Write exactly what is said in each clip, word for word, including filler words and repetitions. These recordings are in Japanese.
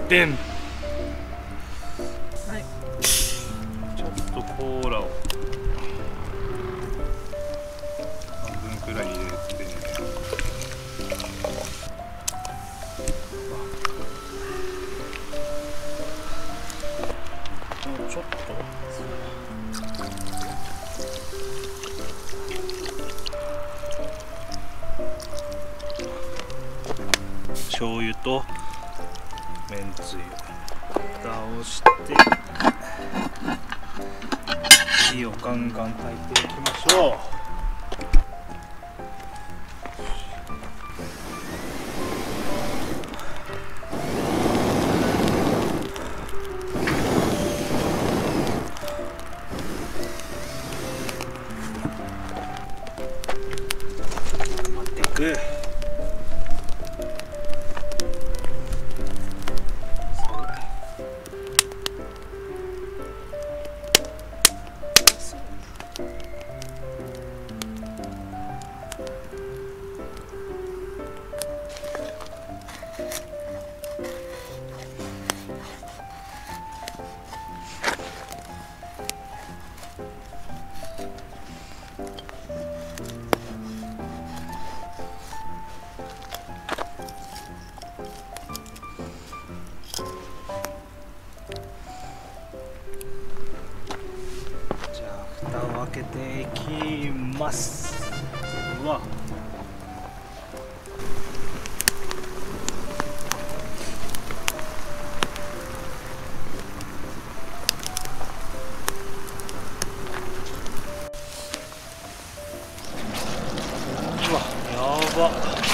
でん。はい、ちょっとコーラを半分くらい入れて、もうちょっと醤油とめんつゆ、蓋をして火をガンガン炊いていきましょう。待っていく。蓋を開けていきます。うわ、うわ、やばっ。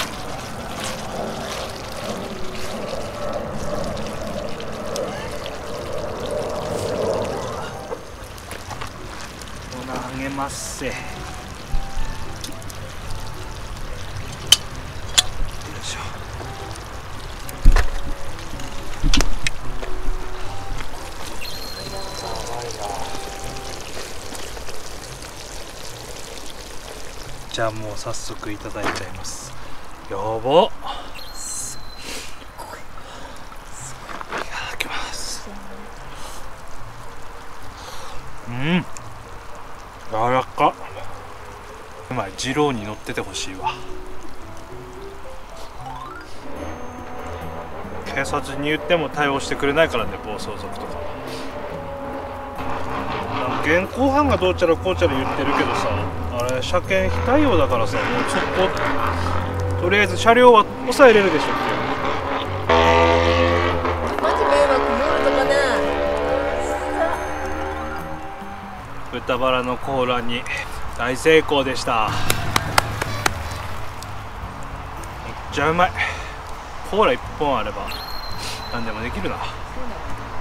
あげますせ。よいしょ。じゃあもう早速いただいちゃいます。やばっ。すごい。いただきます。うん。柔らかっ。うまい。二郎に乗っててほしいわ。警察に言っても対応してくれないからね、暴走族とかは。現行犯がどうちゃらこうちゃら言ってるけどさ、あれ車検非対応だからさ、もう速攻とりあえず車両は抑えれるでしょっていう。 マジ迷惑モールとかね。 豚バラのコーラに大成功でした。めっちゃうまい。コーラいっぽんあれば何でもできるな。